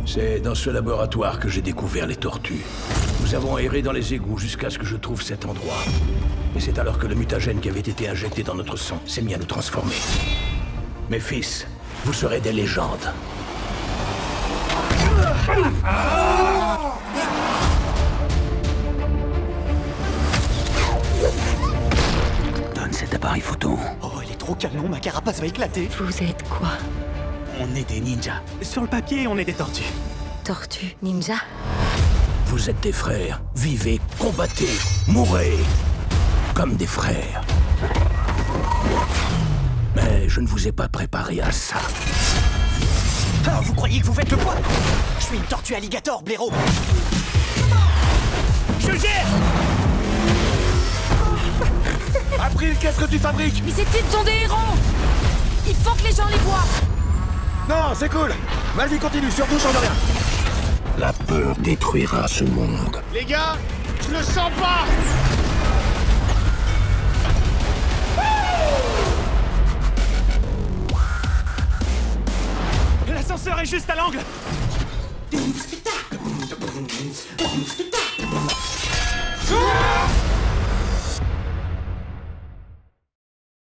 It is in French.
C'est dans ce laboratoire que j'ai découvert les tortues. Nous avons erré dans les égouts jusqu'à ce que je trouve cet endroit. Et c'est alors que le mutagène qui avait été injecté dans notre sang s'est mis à nous transformer. Mes fils, vous serez des légendes. Donne cet appareil photo. Oh, il est trop canon, ma carapace va éclater. Vous êtes quoi? On est des ninjas. Sur le papier, on est des tortues. Tortue ninja? Vous êtes des frères. Vivez, combattez, mourrez. Comme des frères. Mais je ne vous ai pas préparé à ça. Ah, vous croyez que vous faites le poids? Je suis une tortue alligator, blaireau. Je gère. April, qu'est-ce que tu fabriques? Mais ces types sont des héros! Il faut que les gens les voient! Non, c'est cool. Vas-y, continue, surtout change rien. La peur détruira ce monde. Les gars, je le sens pas. L'ascenseur est juste à l'angle.